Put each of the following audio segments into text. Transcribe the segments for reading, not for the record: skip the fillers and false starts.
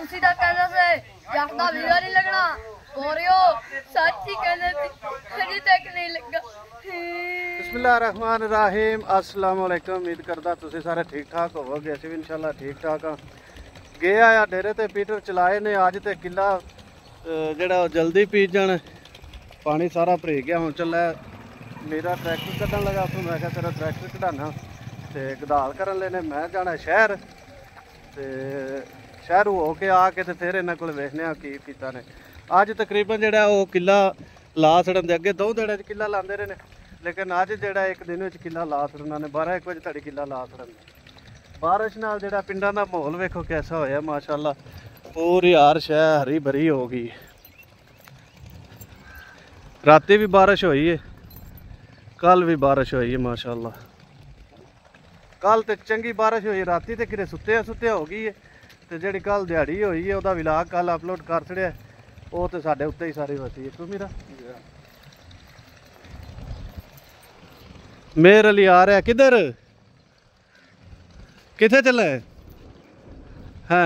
ਤੁਸੀਂ ਤਾਂ ਕਹਿੰਦੇ ਸੀ ਜੱਟ ਦਾ ਵੀਜ਼ਾ ਨਹੀਂ ਲੱਗਣਾ ਗੋਰਿਓ ਸੱਚ ਹੀ ਕਹਿੰਦੇ ਸੀ ਹਜੇ ਤੱਕ ਨਹੀਂ ਲੱਗਾ। बिस्मिल्लाहिर्रहमानिर्रहीम अस्सलाम वालेकुम। उम्मीद करदा तुसीं सारे ठीक ठाक होवोगे, असीं भी इंशाल्लाह ठीक ठाक हाँ। गए आया डेरे ते पीटर चलाए ने अज ते किला जेड़ा जल्दी पी जाना, पानी सारा भरी गया। हुण चला मेरा ट्रैक्टर कड्ढन लगा, तो मैं तेरा ट्रैक्टर कढाना ते गदाल करन लेने। मैं जाना शहर ते शहर हो के आके ते फिर इन्हां कोल वेखने की कीता ने। अज तकरीबन जेड़ा वो किला ला छड़न दे अगे 2 दिहाड़े च किला लांदे रहे ने, लेकिन अज जेड़ा एक दिन विच किला ला छड़ना ने 12-1 बजे तक किला ला छड़न। बारिश नाल जेड़ा पिंडां दा माहौल वेखो कैसा होया माशाअल्लाह, पूरी हर शह हरी भरी हो गई। राती भी बारिश हुई है, कल भी बारिश हुई है माशाअल्लाह। कल तो चंगी बारिश हुई, राती तो किते सुत्ते हो गई है। तो जिहड़ी कल दिहाड़ी हुई है उहदा विलाग कल अपलोड कर छड़िया, वो तो साडे उत्ते ही सारी वसी है। तू मेरा मेरे लिए आ रहा किधर किथे चला है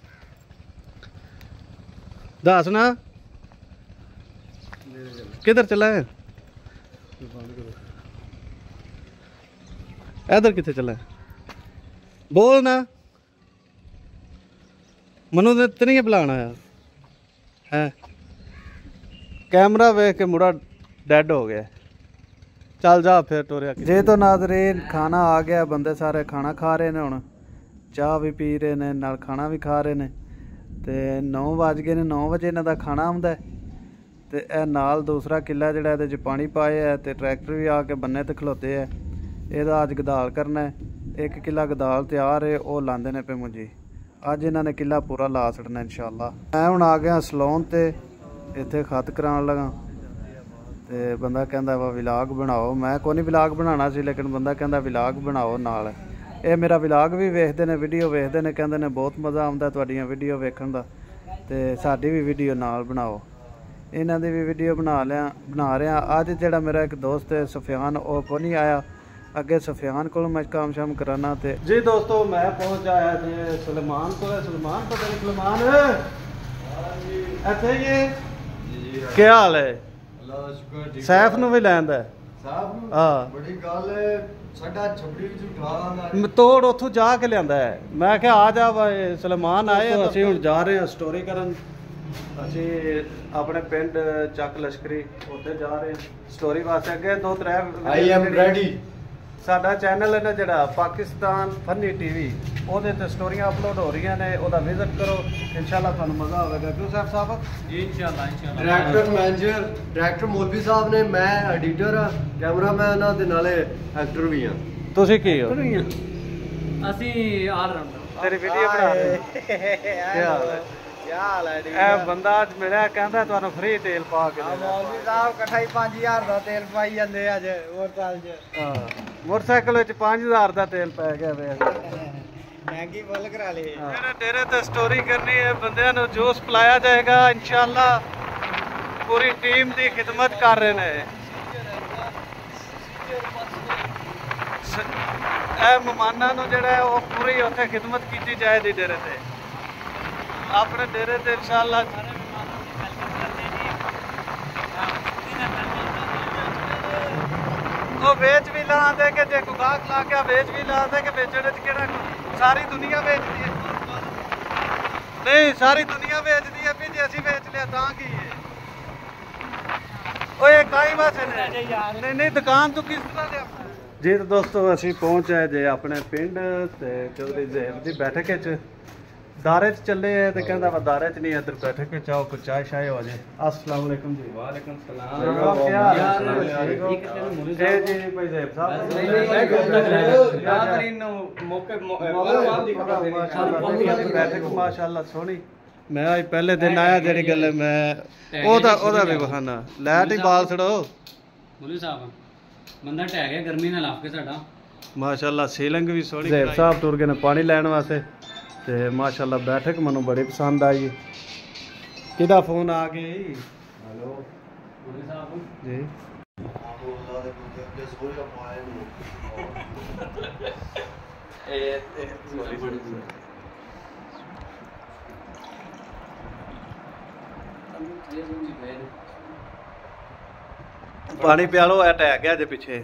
दस ना किधर चला है, इधर किथे चला है बोल ना। मनु ने तो नहीं बुलाना है कैमरा वेख के मुड़ा डेड हो गया। चल जा फिर टोरिया जे। तो नाज़रीन खाना आ गया, बंदे सारे खाना खा रहे ने, हुण चाह भी पी रहे ने नाल खाना भी खा रहे ने। ते 9 वज गए ने, 9 बजे इन्हां दा खाना आउंदा है। ते ए नाल दूसरा किला जिहड़ा इहदे च पानी पाए है ते ट्रैक्टर भी आके बन्ने ते खलोते है। इहदा अज गदाल करना है, 1 किला गदाल तैयार है, वो लांदे ने पे मुंजी। अज इन्हां ने किला पूरा ला छड़ना इंशाअल्लाह। मैं हुण आ गया सलोन ते इत्थे खत कराउण लगा ते बंदा कहंदा वा विलाग बनाओ। मैं कोई नहीं विलाग बनाना सी, लेकिन बंदा कहंदा विलाग बनाओ नाल। ये मेरा विलाग भी वेखदे ने, वीडियो वेखदे ने, कहंदे ने बहुत मज़ा आउंदा तुहाडीआं वीडियो वेखण दा, ते साडी भी वीडियो नाल बनाओ। इन्हां दी भी वीडियो बना रहे हैं। अज जिहड़ा मेरा एक दोस्त है सुफियान, वो कोई नहीं आया, अगे सुफियान को मैं काम शाम कराना। ते जी दोस्तों मैं पहुंच आया थे सलमान को। सलमान पता नहीं सलमान ऐसे ये क्या हाल है? सैफ नूं भी लैंदा हां बड़ी गल है, साडा छपड़ी विच उठा तोड़ उथों जा के लियांदा है। मैं क्या आ जा भाई सलमान आए तो ਅਸੀਂ ਹੁਣ ਜਾ ਰਹੇ ਹਾਂ ਸਟੋਰੀ ਕਰਨ। ਅਸੀਂ ਆਪਣੇ ਪਿੰਡ ਚੱਕ ਲਸ਼ਕਰੀ ਉੱਥੇ ਜਾ ਰਹੇ ਹਾਂ ਸਟੋਰੀ ਵਾਸਤੇ। ਅੱਗੇ 2-3 ਆਈ ਐਮ ਰੈਡੀ ਸਾਡਾ ਚੈਨਲ ਹੈ ਨਾ ਜਿਹੜਾ ਪਾਕਿਸਤਾਨ ਫਨੀ ਟੀਵੀ, ਉਹਦੇ ਤੇ ਸਟੋਰੀਆਂ ਅਪਲੋਡ ਹੋ ਰਹੀਆਂ ਨੇ, ਉਹਦਾ ਵਿਜ਼ਿਟ ਕਰੋ इंशाल्लाह ਤੁਹਾਨੂੰ ਮਜ਼ਾ ਆਵੇਗਾ। ਕਿਉਂ ਸਾਹਿਬ ਜੀ इंशाल्लाह डायरेक्टर मैनेजर डायरेक्टर मौलवी साहब ने, मैं एडिटर हाँ, कैमरामैन हाँ, ते नाले एक्टर भी हाँ। ਤੁਸੀਂ ਕੀ ਹੋ? ਅਸੀਂ ਆਲ ਰਾਉਂਡਰ। ਤੇਰੀ ਵੀਡੀਓ ਬਣਾ ਰਹੇ ਕੀ ਹਾਲ ਹੈ? ਇਹ ਬੰਦਾ ਅੱਜ ਮਿਲਿਆ, ਕਹਿੰਦਾ ਤੁਹਾਨੂੰ ਫ੍ਰੀ ਤੇਲ ਪਾ ਕੇ ਦੇਣਾ। ਮੌਲਵੀ ਸਾਹਿਬ ਇਕੱਠਾ ਹੀ 5000 ਦਾ ਤੇਲ ਪਾਈ ਜਾਂਦੇ ਅੱਜ ਮੋਟਰਸਾਈਕਲ 'ਚ। ਹਾਂ ਮੋਟਰਸਾਈਕਲ ਵਿੱਚ 5000 ਦਾ ਤੇਲ ਪੈ ਗਿਆ ਵੇ। ਮਹਿੰਗੀ ਫੁੱਲ ਕਰਾ ਲਈ। ਜਿਹੜੇ ਡੇਰੇ ਤੇ ਸਟੋਰੀ ਕਰਨੀ ਹੈ, ਬੰਦਿਆਂ ਨੂੰ ਜੂਸ ਪਿਲਾਇਆ ਜਾਏਗਾ ਇੰਸ਼ਾਅੱਲਾ। ਪੂਰੀ ਟੀਮ ਦੀ ਖਿਦਮਤ ਕਰ ਰਹੇ ਨੇ। ਇਹ ਮਹਿਮਾਨਾਂ ਨੂੰ ਜਿਹੜਾ ਉਹ ਪੂਰੀ ਉੱਥੇ ਖਿਦਮਤ ਕੀਤੀ ਜਾਏਗੀ ਡੇਰੇ ਤੇ। अपने डेरे ते इंशाअल्लाह वो बेच भी ला दे के जे कोई गाहक ला के बेच भी ला दे के बेचने च केड़ा सारी दुनिया बेचती है। नहीं सारी दुनिया बेचती है, भी जे असीं बेच लिया तां की है। ओए काई वास्ते नहीं दुकान तो किस तरह दे अपना जी। तो दोस्तों असीं पहुंच आए जे अपने पिंड ते चौधरी ज़ैब दी बैठक च दारे च चले है। तो कहता वा दारे च नहीं इधर बैठे के चाहो कुछ चाय शाय हो जाए। अस्सलाम वालेकुम जी। वालेकुम सलाम। क्या जी भाई ज़ैब साहब बैठक माशाअल्लाह सोहनी। मैं आज पहले दिन आया, जेड़ी गल मैं ओदा भी बहाना लाइट ही बाल छड़ो। मौलवी साहब बंदा टह गया गर्मी नाल आफ के साडा माशाअल्लाह। सीलिंग भी सोहनी। ज़ैब साहब टुर गए ने पानी लैण वास्ते ते माशाअल्लाह बैठक मैनू बड़ी पसंद आई। किदा फोन आ गया? हेलो जी। ਪਾਣੀ ਪਿਆ ਲੋ, ਅਟੈਕ ਗਿਆ ਜੇ ਪਿੱਛੇ।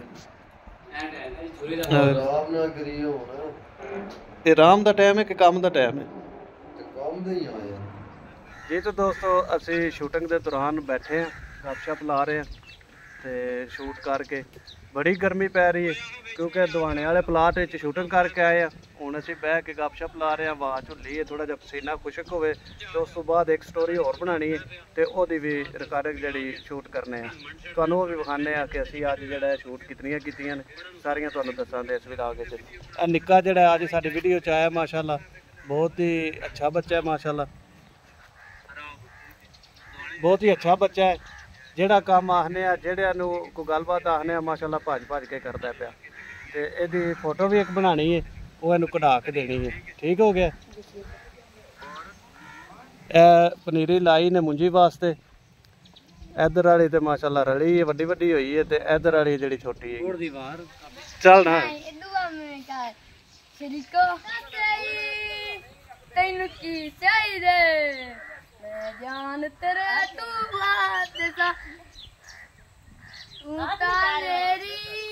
ਆਰਾਮ ਨਾਲ ਕਰੀ ਹੁਣ, ਇਹ ਆਰਾਮ ਦਾ ਟਾਈਮ ਹੈ ਕਿ ਕੰਮ ਦਾ ਟਾਈਮ ਹੈ? ਤੇ ਕੰਮ ਦੇ ਹੀ ਆਇਆ ਜੀ। ਤਾਂ ਦੋਸਤੋ ਅਸੀਂ ਸ਼ੂਟਿੰਗ ਦੇ ਦੌਰਾਨ ਬੈਠੇ ਹਾਂ, ਗੱਪਸ਼ਪ ਲਾ ਰਹੇ ਹਾਂ ਤੇ ਸ਼ੂਟ ਕਰਕੇ। ਬੜੀ ਗਰਮੀ ਪੈ ਰਹੀ ਹੈ ਕਿਉਂਕਿ ਦਵਾਣੇ ਵਾਲੇ ਪਲਾਟ ਵਿੱਚ ਸ਼ੂਟਿੰਗ ਕਰਕੇ ਆਏ ਆ। ਹੁਣ ਅਸੀਂ ਬਹਿ ਕੇ ਗੱਪਸ਼ਪ ਲਾ ਰਹੇ ਹਾਂ, ਹਵਾ ਝੁੱਲੀ ਹੈ, ਥੋੜਾ ਜਿਹਾ ਪਸੀਨਾ ਖੁਸ਼ਕ ਹੋਵੇ ਤੇ ਉਸ ਤੋਂ ਬਾਅਦ ਇੱਕ ਸਟੋਰੀ ਹੋਰ ਬਣਾਉਣੀ ਹੈ ਤੇ ਉਹਦੀ ਵੀ ਰਿਕਾਰਡਿੰਗ ਜਿਹੜੀ ਸ਼ੂਟ ਕਰਨੇ ਆ, ਤੁਹਾਨੂੰ ਉਹ ਵੀ ਵਿਖਾਉਂਦੇ ਆ ਕਿ ਅਸੀਂ ਅੱਜ ਜਿਹੜਾ ਸ਼ੂਟ ਕਿਤਨੀਆਂ ਕੀਤੀਆਂ ਨੇ, ਸਾਰੀਆਂ ਤੁਹਾਨੂੰ ਦੱਸਾਂਗੇ ਇਸ ਵਲੌਗ ਵਿੱਚ। ਇਹ ਨਿੱਕਾ ਜਿਹੜਾ ਅੱਜ ਸਾਡੀ ਵੀਡੀਓ 'ਚ ਆਇਆ, ਮਾਸ਼ਾਅੱਲਾ ਬਹੁਤ ਹੀ ਅੱਛਾ ਬੱਚਾ ਹੈ, ਮਾਸ਼ਾਅੱਲਾ ਬਹੁਤ ਹੀ ਅੱਛਾ ਬੱਚਾ ਹੈ। ਜਿਹੜਾ ਕੰਮ ਆਖਨੇ ਆ, ਜਿਹੜਿਆਂ ਨੂੰ ਕੋਈ ਗੱਲਬਾਤ ਆਖਨੇ ਆ, ਮਾਸ਼ਾਅੱਲਾ ਭੱਜ ਕੇ ਕਰਦਾ ਪਿਆ। ਤੇ ਇਹਦੀ ਫੋਟੋ ਵੀ ਇੱਕ ਬਣਾਉਣੀ ਹੈ, ਉਹ ਇਹਨੂੰ ਕਢਾ ਕੇ ਦੇਣੀ ਹੈ। ਠੀਕ ਹੋ ਗਿਆ। ਇਹ ਪਨੀਰੀ ਲਾਈ ਨੇ ਮੁੰਜੀ ਵਾਸਤੇ, ਇਧਰ ਵਾਲੀ ਤੇ ਮਾਸ਼ਾਅੱਲਾ ਰਲੀ ਹੈ, ਵੱਡੀ ਵੱਡੀ ਹੋਈ ਹੈ, ਤੇ ਇਧਰ ਵਾਲੀ ਜਿਹੜੀ ਛੋਟੀ ਹੈ। ਚੱਲ ਨਾ ਤੈਨੂੰ ਕੀ ਚਾਹੀਦਾ, ਮੈਂ ਜਾਨ ਤੇਰੇ ਤੂੰ ਬਾਤ ਸਾ ਤੂੰ ਤਾਰੀ।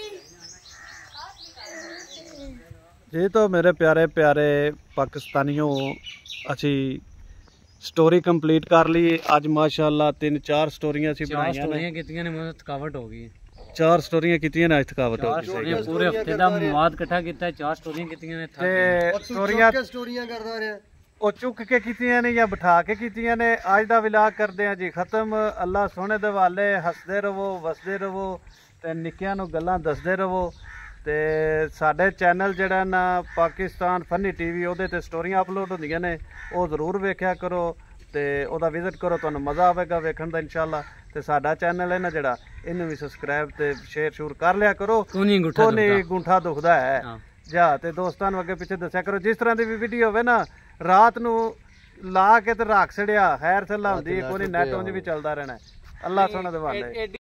जी तो मेरे प्यारे प्यारे पाकिस्तानियों, असी स्टोरी कंप्लीट कर ली अज माशाअल्लाह। 3-4 स्टोरियां असी बनाईयां ने, ਮੈਨੂੰ ਥਕਾਵਟ ਹੋ ਗਈ। 4 स्टोरियां कीतियां ने, अज थकावट हो गई। ਪੂਰੇ ਹਫਤੇ ਦਾ ਮਵਾਦ ਇਕੱਠਾ ਕੀਤਾ, 4 ਸਟੋਰੀਆਂ ਕੀਤੀਆਂ ਨੇ। ਤੇ ਸਟੋਰੀਆਂ ਕਰਦਾ ਰਿਹਾ, ਉਹ ਚੁੱਕ ਕੇ ਕੀਤੀਆਂ ਨੇ ਜਾਂ ਬਿਠਾ ਕੇ ਕੀਤੀਆਂ ਨੇ। ਅੱਜ ਦਾ ਵਿਲਾਗ ਕਰਦੇ ਆ ਜੀ ਖਤਮ। ਅੱਲਾ ਸੋਹਣੇ ਦੇ ਵਾਲੇ, ਹੱਸਦੇ ਰਹੋ, ਵਸਦੇ ਰਹੋ ਤੇ ਨਿੱਕਿਆਂ ਨੂੰ ਗੱਲਾਂ ਦੱਸਦੇ ਰਹੋ। ਤੇ ਸਾਡੇ ਚੈਨਲ ਜਿਹੜਾ ਨਾ ਪਾਕਿਸਤਾਨ ਫਨੀ ਟੀਵੀ, ਉਹਦੇ ਤੇ ਸਟੋਰੀਆਂ ਅਪਲੋਡ ਹੁੰਦੀਆਂ ਨੇ, ਉਹ ਜ਼ਰੂਰ ਵੇਖਿਆ ਕਰੋ ਤੇ ਉਹਦਾ ਵਿਜ਼ਿਟ ਕਰੋ, ਤੁਹਾਨੂੰ ਮਜ਼ਾ ਆਵੇਗਾ ਵੇਖਣ ਦਾ ਇਨਸ਼ਾਅੱਲਾ। ਤੇ ਸਾਡਾ ਚੈਨਲ ਹੈ ਨਾ ਜਿਹੜਾ, ਇਹਨੂੰ ਵੀ ਸਬਸਕ੍ਰਾਈਬ ਤੇ ਸ਼ੇਅਰ ਸ਼ੂਰ ਕਰ ਲਿਆ ਕਰੋ। ਕੋਨੀ ਗੁੰਠਾ ਦੁਖਦਾ ਹੈ ਜਾ। ਤੇ ਦੋਸਤਾਂ ਨੂੰ ਅੱਗੇ ਪਿੱਛੇ ਦੱਸਿਆ ਕਰੋ, ਜਿਸ ਤਰ੍ਹਾਂ ਦੀ ਵੀ ਵੀਡੀਓ ਹੋਵੇ ਨਾ, ਰਾਤ ਨੂੰ ਲਾ ਕੇ ਤੇ ਰੱਖ ਛੜਿਆ, ਖੈਰ ਸੱਲਾ ਹੁੰਦੀ, ਕੋਈ ਨੈਟ ਉਂਝ ਵੀ ਚੱਲਦਾ ਰਹਿਣਾ। ਅੱਲਾ ਸੋਹਣਾ ਦੇ ਵਾਲੇ।